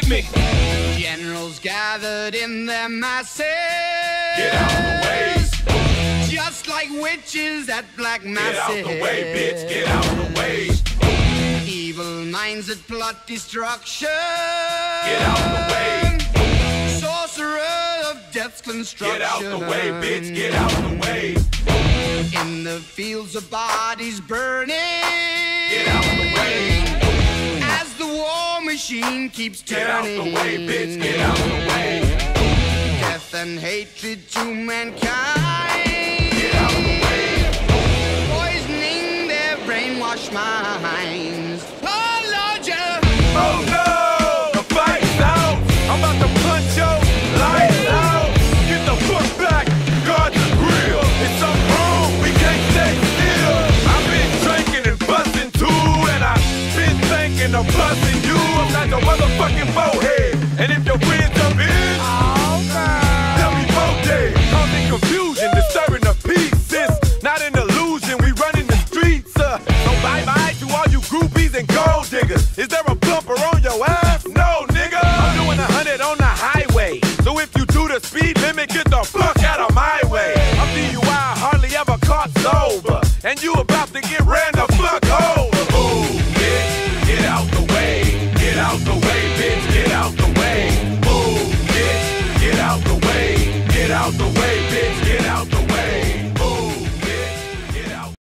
me. Generals gathered in their masses. Get out of the way. Just like witches at black masses. Get out the way, bitch. Get out the way. Evil minds that plot destruction. Get out the way. Sorcerer of death's construction. Get out the way, bitch. Get out the way. In the fields of bodies burning. Get out the way. As the war machine keeps turning. Get out the way, bitch. Get out the way. Death and hatred to mankind. Get out the way. Poisoning their brainwashed minds. Oh, Lord, yeah. Oh no, the fight's out. I'm about to punch your lights out. Get the fuck back, guard the grill. It's something wrong, we can't stay still. I've been drinking and busting too, and I've been thinking of busting you. I'm not your motherfucking bowhead. And if your friends are bitch, tell me both days. Causing confusion, disturbing the peace. It's not an illusion, we running the streets. So bye-bye to all you groupies and gold diggers.